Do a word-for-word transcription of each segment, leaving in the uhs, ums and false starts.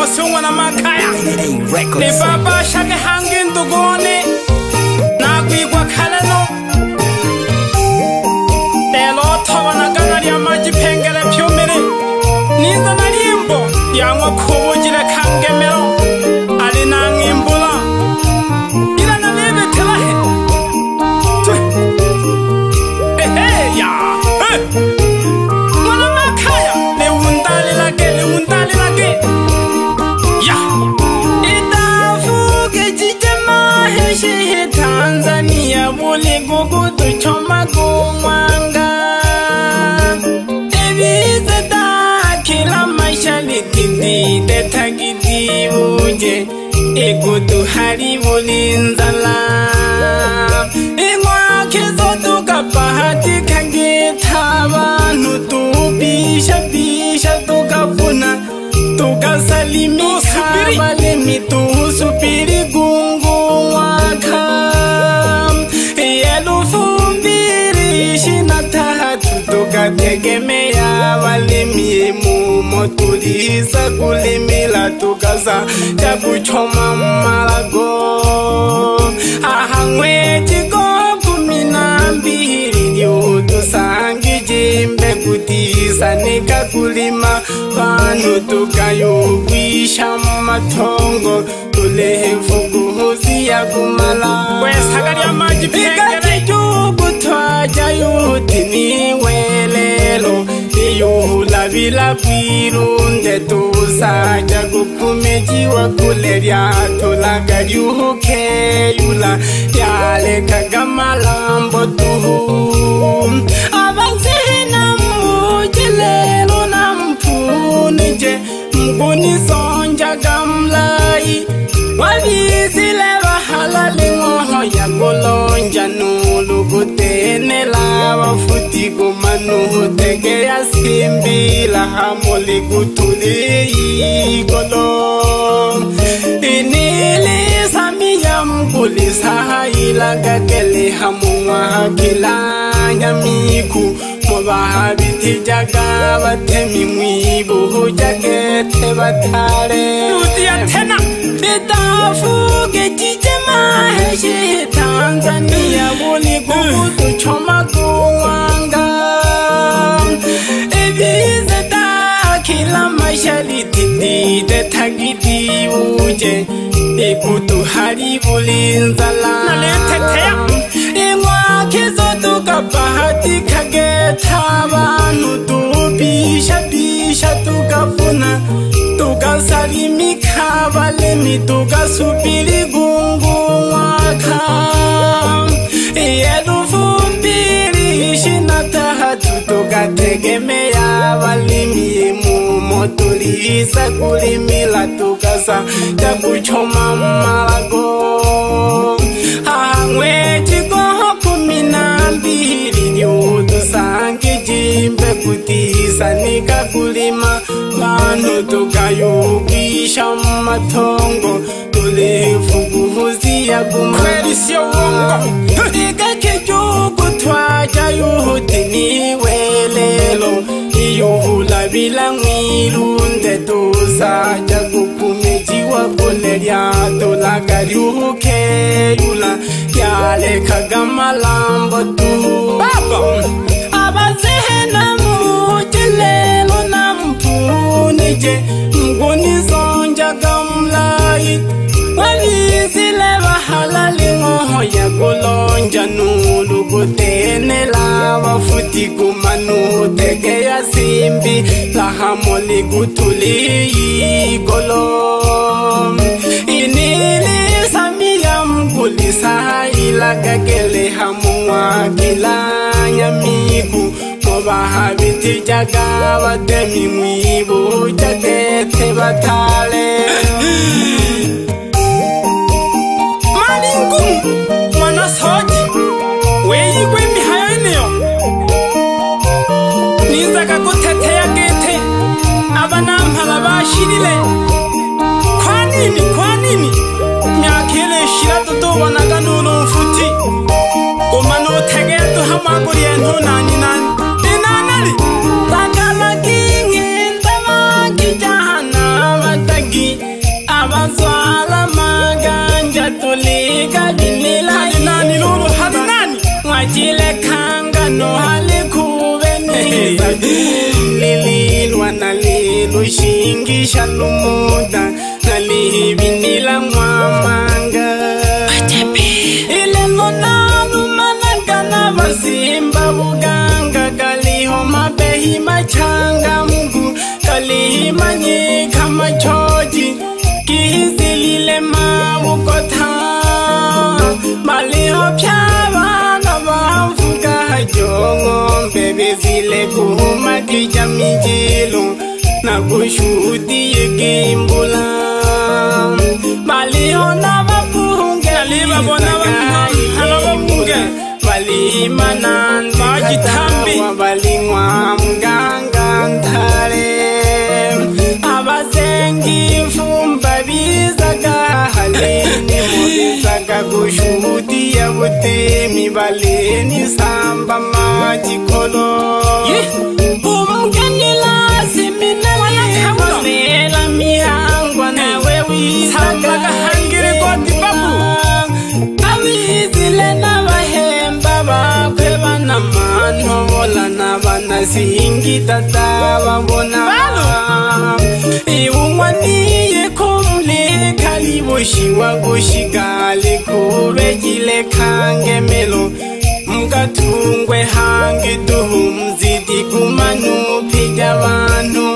sungwa na makaya ni baba shake hangin dugone na kwigwa kaleno telo thawana kanari amaji pengele pyomere niza narimbo yangwa khobojile kangemero ali na ngimbula ila na lebe telahe ehe ya mwana makaya le undali lake le undali lake ya itafuke jijema heshi Tanzania bole gogo to choma kumanga ebiza da kila maisha litindi detagidi uje ego to hari bolinzala ingwa kezo to kapahati kange thaba bisha bisha tukafuna tukasalimika wale mitu supiri gungu waka yelufu mbiri shina tatu tukategemea wale miemu motulisa kulimila tukasa chakuchoma malago ahangwe chiko kumina mbiri yoto sangi jimbe kutisa nika kulima vanu tukayugwisha matongo tulefukuhuzi ya kumala wesagari ya maji pengere jugu twaja yuti niwelelo iyuhula bila kwirunde tusaja kukumejiwa kulerya tulaga yuke yula yale kagamalambo tuhu abanzina mujilelo na mpunije mbuni sonja gamlai wabizile bahalali ngoho ya golonja nulugutenela wafuti gumanuhu tege ya simbila hamoli gutuli golo inili samia mkulisa ilaga kele hamuwa kilanya miku mobahabiti jaga batemi mwibu jagete batare utia tena itafuke jijema heshi Tanzania boli gugu choma kuwanga ebiza da kila maisha litindi detagidi uje ekutu hari bulinzala naletetea ingwa kezo tukapahati kageta abantu tubisha bisha tukafuna tukasalimika balemi tukasupiri gungu waka yelufu mbiri shina tatu tukategemea balemi mumotulisa kulimila tukasa chakuchoma malago hangwe chikoho kumina mbiri yoto sangi jimbe kutisa nika kulima vanu tukayugisha matongo tulefukuhuzi ya kumarisya wongo digake jugu twaja yuhuti niwelelo iyuhula bila mwirunde tusaja kukumejiwa kulerya tulaga yuke yula yale kagamalambo tu baba abazehena mujilelo na mpunije mguni zonja gamlai walizile bahalali ngoho ya golonja nulugutenela wafuti gumanu tege ya simbi lahamoli gutuli golo inili samia mkulisa ilaga kele hamuwa kilanya miku mobahabiti jaga batemi mwibu jagete batale malingu mwana soji weyigwe mihayaneo nizaka guteteya gete abanampala bashirire kwa nini kwa nini myakele shira tutobonaga nurumfuti umano tegeye duhamaguriye ntunani nani inanari takala kingi ndamaki jahana batagi lililwa na lilo shingisha lumuda na livinila mwamanga ile nonalu managana basimba buganga kaliho mabehi machanga mungu kalihi nyika machoji kihizilile mabukota maliho pyabana bamvuga jongombe bezile kuhuma kijamijilo na kushuhudiye gimbula maliho na babunge alibabona babunge balimanan bajitambi balingwa mganga ntare abazengi mfumba bizaga halini mubizaga kushuhudiya butemi baleni samba majikolo umgeni lazimi nalela mihangwa nawe wizaga hangiri koti babu awizile n'abahemba bakwe banamano bola n'abana singita tababona iwumwaniye kumle kaliboshiwa gushigale kubegile kangemelo mukatungwe hangi duhumzidi kumanu pija abantu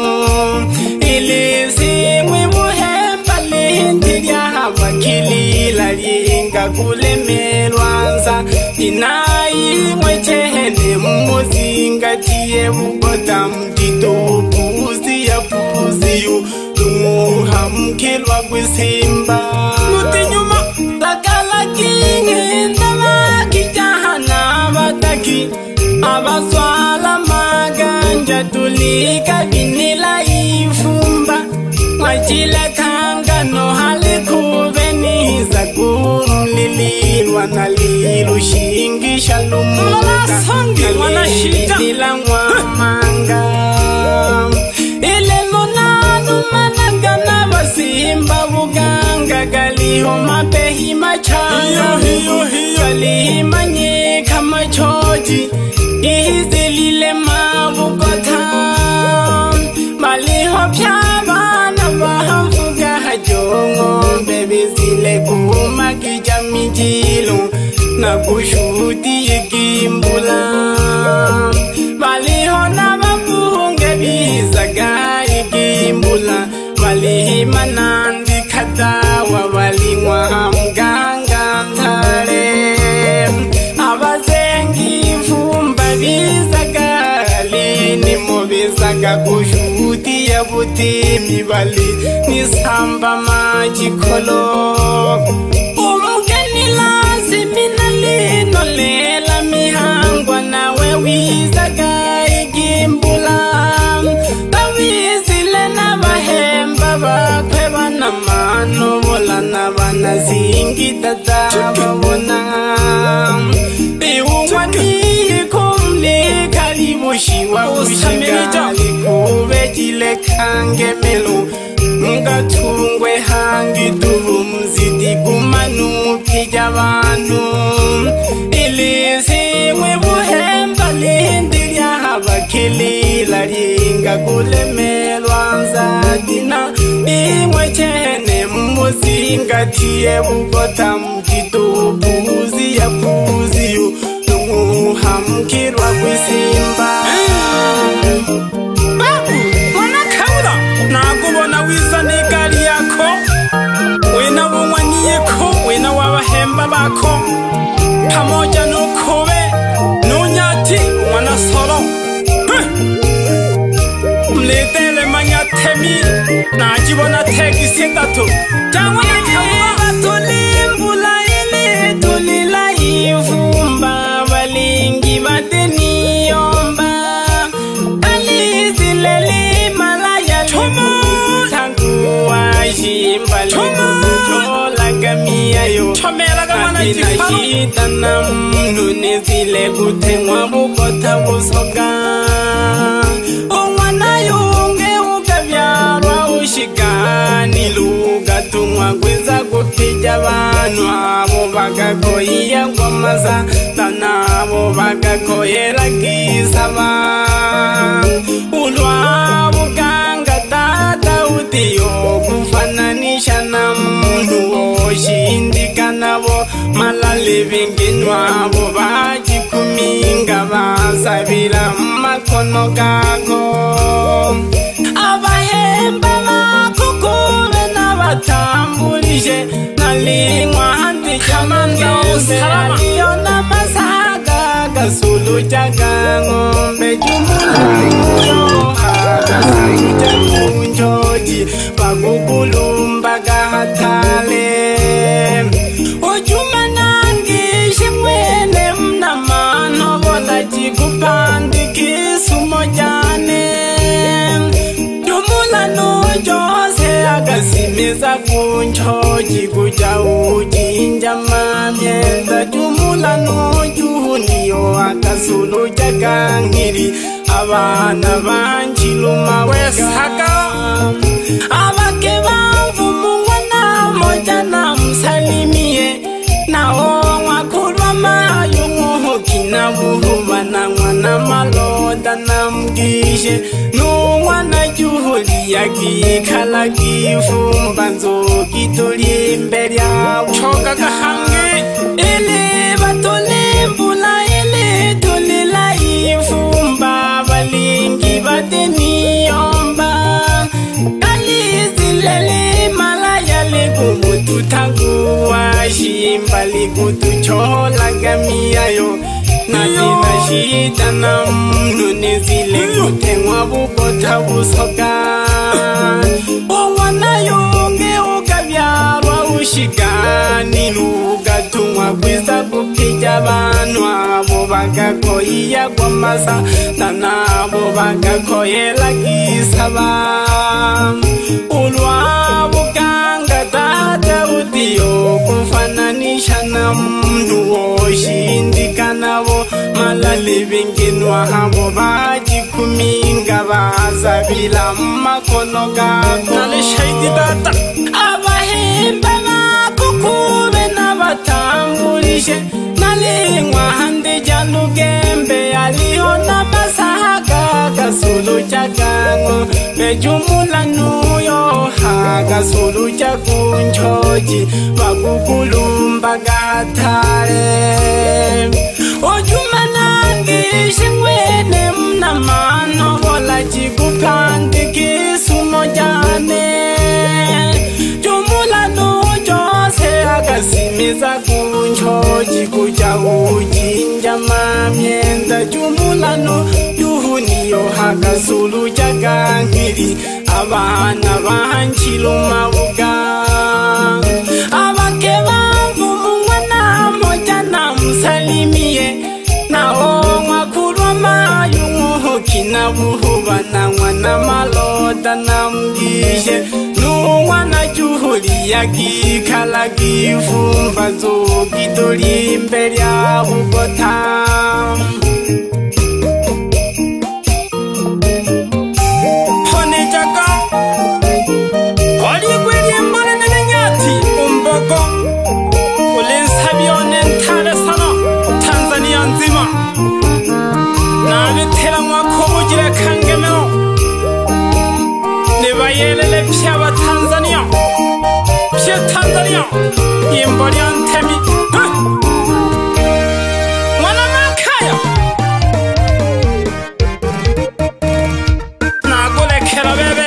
ilizimwe buhemba lindirya habakilila linga kulemelwanza inayi mwechehene mumuzinga tiye bugota mditobuzi ya puziyu tumuhamkilwa kwisimba nutinyuma lakala kingi ndalaki jahana bataki abaswala maganja tulika binila ifumba mwachila kangano halikuveniza kumlililwa na lilu shingisha lumuda nalilila mwamanga ile nunanu managana basimba buganga galiho mabehi machanga galihi manyika machoji ihizilile mabukota maliho pyabana bahamvuga jongombe bezile kuhuma kijamijilo na kushuhudiye gimbula maliho na babunge bizaga igimbula malihi manandi kadawa balingwa mganga ntare abazengi mfumba bizaga lini mubizaga kushuhudiya butemi bali nisamba majikolo umgeni lazimi nalino lela mihangwa nawe wizaga igimbula awizile n'abahemba bakwe banamano bola n'abana zingita tababona iwumwaniye kumle kaliboshiwa kushigali kubegile kangemelo ngatungwe hangi duhumzidi kumanu pija abantu ilizimwe buhemba lindirya habakilila linga kulemelwa nzadina imwe chene mumuzinga tiye bugota mditobuzi ya puziyu tumuhamkirwa kwisimba babu mwana kaula nakubona wizanika liyako wena bumwaniyeko wena wabahemba bako pamoja nukobe nunyati mwana solo mletele manyatemi najibona tegisi ndatu cyangwa nakabwa tulimbula ile tulila ivumba balingi badeni yomba alizileli malaya tangu wajimba tola gamia yo atina shitana mnune zile kutemwa bukota busoga omwana yunge ukabyarwa ushikani luga tumwa gweza gukija abantu abo bagakoye ngwamaza tanabo bagakoyera gisaba ulwa buganga tata utiyo kufananisha na muntu woshindikana bo malale binginwabo bagikuminga basabira makono gago abahemba bakukube n'abatambulije nalingwa handi kamanze aliyo n'amasaga gasulu jagangombe jumulayo gasulu jagunjoji bagukulumba gahatale ujuma nangishe mwene mnamano bola jikupandikisumo jane jumula nujose agasimiza kunchoji kuja ujinja mamyenda jumula nujuhuniyo akasulu jagangiri abana banjiluma wesaka abake bamvumungwa namoja namsalimie nao mwakulwa mayo muhukina buhuba na mwana maloda namgishe numwana juhuli yakikala kifumba nzokitoli imbere yawo choka gahange ele batolembula ele tolela ifumba balingi bateniyomba kalizilele malaya lekumutu tanguwa shimba likutuchola gamiyayo natina shita na mnunezile kutengwa bubota busoka owana yonge ukabyarwa ushigani lugatumwa kwiza kupija bantu abo bagakoyiya gwamasa tanabo bagakoyela gisaba ulwa buganga tata utiyo kufananisha na mndu woshindikana bo malale binginwa abo bagikuminga basabila makono gago nale shahidi data abahemba bakukube n'abatambulije nalingwa hande jalugembe aliho n'amasaga gasulu jagango bejumula nuyo hagasulu jagunchoji bagukulumba gatare ojuma nangishe mwene mnamano bola jikupandikisumo jane jumula nujose agasimiza kunchoji kuja ujinja mamyenda jumula nujuhuniyo hagasulu jagangiri abana banchiluma buga abake bamvumungwa namoja namsalimie nao mwakulwa mayo muhukina buhuba na mwana maloda namgishe numwana juhuli yakikala gifumba nzokitoli imbere yabugota yelele pia wa Tanzania pia Tanzania imbali antemi mwana makaya na gole kera bebe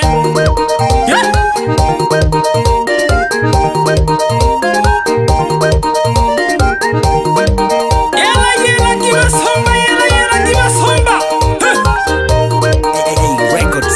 yela yela kiba somba yela yela kiba somba records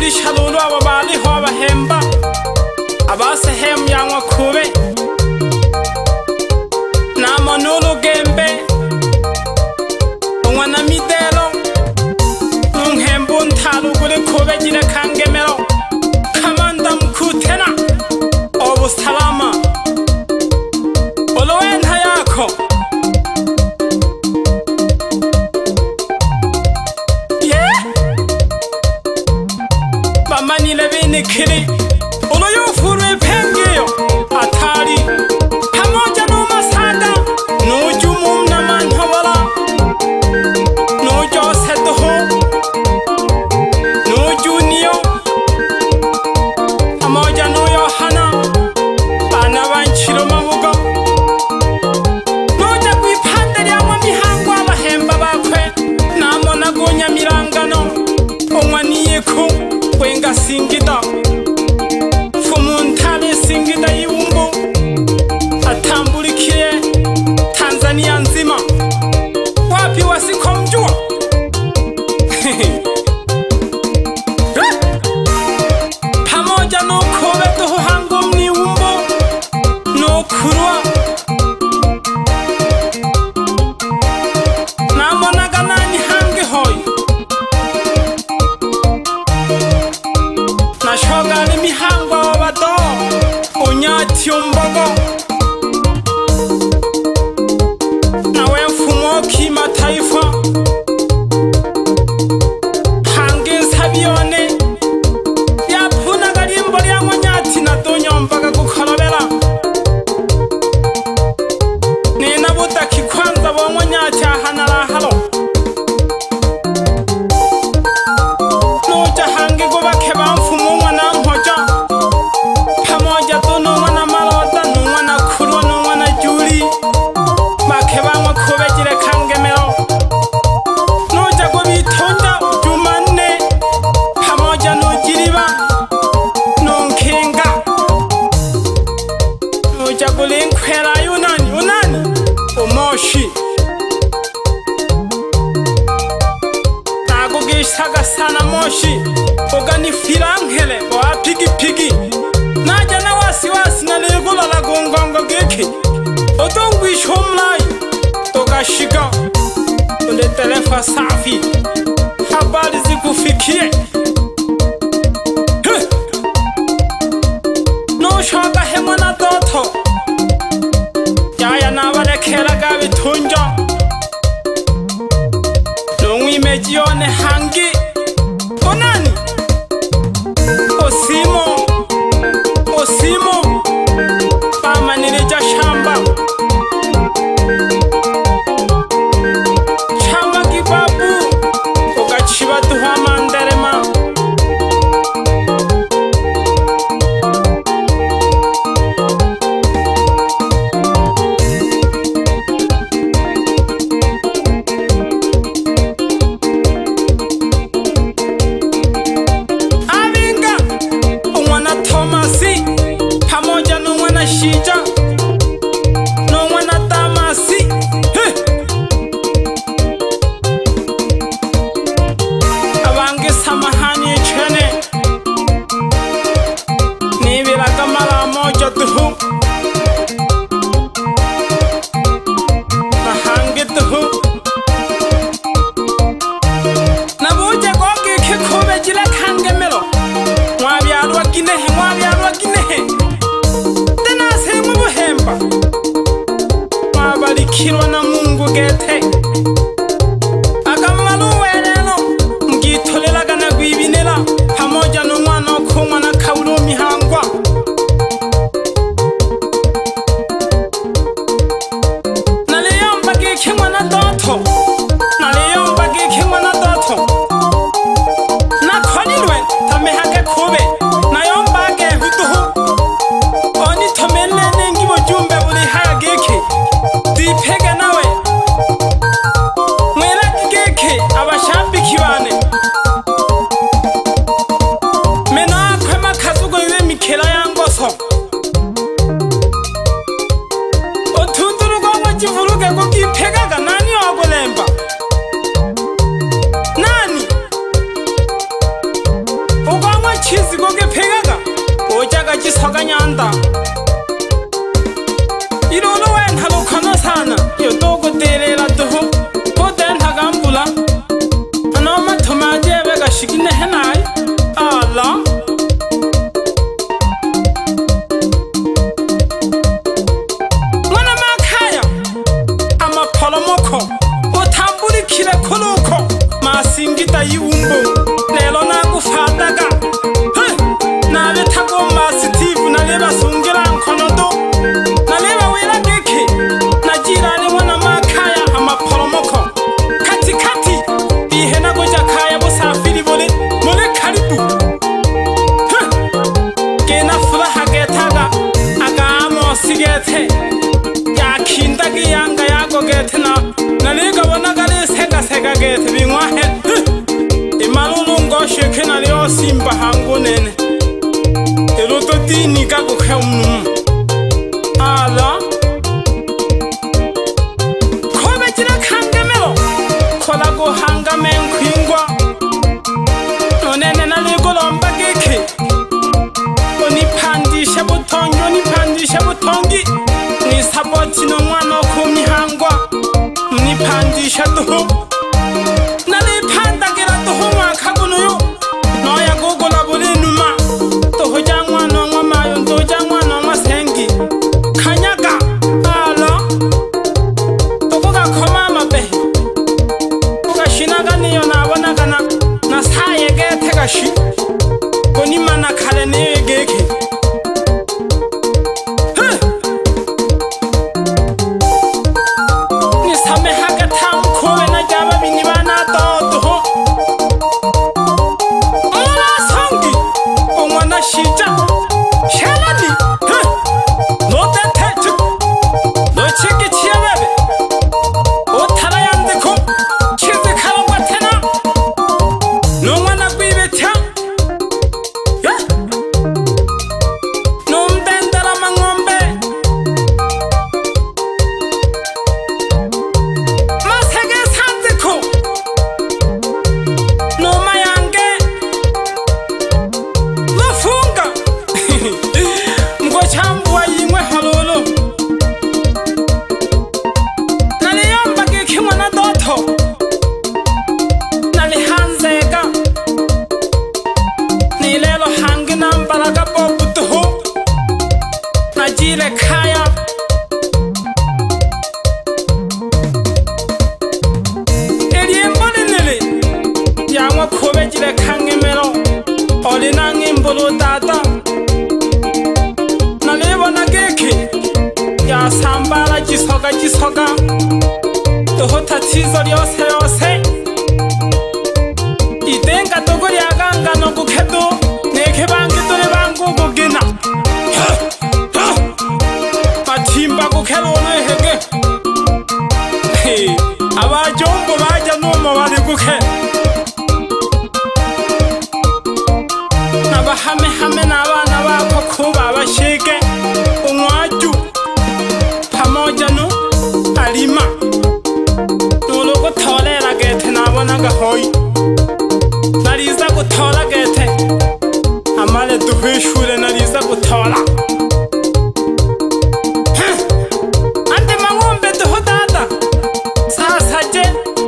bishalulu abo baliho bahemba abasehemu yanwa kube namo n'ulugembe umwana midelo unhembu ntalugule kube jile kangemero kamanda mkutena obu salama olowenha yako yeah bamanile binikili uloyufurwe pengeyo atari pamoja n'umasanga n'ujumu n'amantobora n'ujosedoho n'ujuniyo pamoja n'uyohana bana banchiro mabugo n'uja kw'ipande lyamwe mihango abahemba bakwe namona gunyamirangano umwaniyeko wenga singida fumuntale singida yiwumbu atambulikiye Tanzania nzima wapi wasikomjua pamoja n'ukobe duhango mniwumbu n'ukurwa namonaga nani hange hoyi nashogali mihango wabado unyati umbogo nawe mfumo kimataifa hange nsabiyone yapunaga limbo lyamwe nyati nadunyombaga gukorobera nina budaki kwanza bomwe nyati ahanarahalo nuja hange gubake bamfumo umwana nkoja pamoja tu n'umwana maroda n'umwana kurwa n'umwana juri bake bamwe kubegire kangemero nuja gubitonda jumane pamoja n'ugiriba n'unkinga nuja gulinkwera yunani unani umoshi nagugishaga sana moshi ugani firankele wa pigi pigi naja na wasiwasi naligulala gungongo giki utungwisha umlayi ugashiga uletelefa safi habari zikufikie nushoga hemwa na doto yaya nabalekeraga bitunja n'umwimeji yone hangi unani osimo osimo bamanirija shamba changa kibabu ugachiba duha manderema Avinga umwana Tomasi pamoja n'umwana Shija n'umwana Damasi Hey! abange samahani chene nibiraga mara moja duhu bahange duhu nabuje goge kikobe jile kangemero mwabyarwa ginehe mwabyarwa ginehe tena semu buhemba mwabarikirwa na Mungu gete agamalu wereno mgitolelaga na gwibinera pamoja n'umwana okumwa na kaburo mihangwa naliyomba gikimwa na doto naliyomba gikimwa na doto nakolirwe tamehage kube nayombage huduhu oni tomelene ngibo jumbe buri haya giki dipege nawe gisoga gisoga nyanda irolo wen halo kono sana yo dogo terera doho poten hagambula anoma thomaje bega shikine henai ala mwana makaya ama polomoko otamburi kile koloko masingita yiumbo lelo na kufadaga na le tago masitive na le basungira nkonodo na le bawela geke na jirani mwana makaya ama polomoko kati kati ihena goja kaya busafiri bole mole karibu kena furaha getaga aga amo sigete yakinda giyanga yago gete na na le gabona gale sega sega gete bingwa he imalulu ngoshe kena le osimba hango nene eloto tini kako khemnu ala khobe jira khangamelo khola go hangamen khingwa nonene na le golomba geke oni phandisha butongi oni phandisha butongi ni saboti no mwana khumi hangwa ni phandisha to na le phanda kera to homa khagono yo no ya gogola bole numa to hojangwa no ngoma yo to jangwa no masengi khanyaga ala to koga khoma mabe koga shinaga ni yo na bona kana na saye ge tegashi koni mana khale ne geke ni same haga tham khowe na jaba bini bana to to ala sangi ongwana shija shalani no tete no chiki chiabe o tarayande ko chize khalwa tena no mwana kwibe tya no mtendera mangombe masege sanze ko no mayange no funga mgo chambwa yimwe halolo nali yamba ke khimwana dotho nali hanzeka ni lelo hangi nambala ka poputo najile khaya eliembolenele yamwa khobe jile khangemelo olina ngimbolo tata nalebona geke ya sambala jisoga jisoga toho tachizo lyose yose itenga togori aganga no kukhedo neke bangi tole bangu kugina matimba kukhelo no hege abajombo baja noma bali kukhe nabahame hame nabana bakho kuba bashike umwaju pamoja no alima nolo kutholela gete nabona gahoyi naliza kuthola gete amale duhishule naliza kuthola ande mangombe duhodada sasa je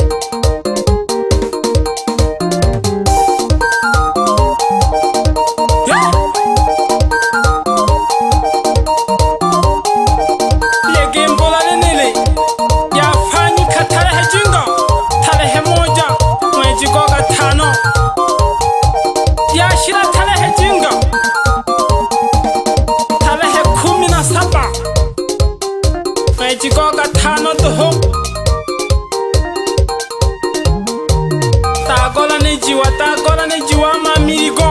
Chikoga tano toho tagola ni jiwa tagola ni jiwa mamirigo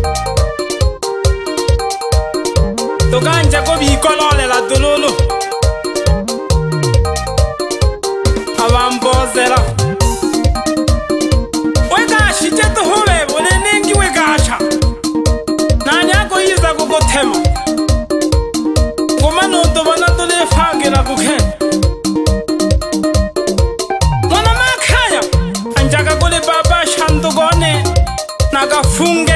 toganja ko bikolole la dololo abambozera wega shije toho bebo nenengi wegasha nani ako yiza kugotema ngoma no tobana tole fagera kukhe mwana makaya anjaga gole baba shandogone naga funge